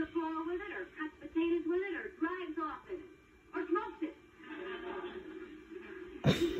the floor with it, or cuts potatoes with it, or drives off in it, or smokes it.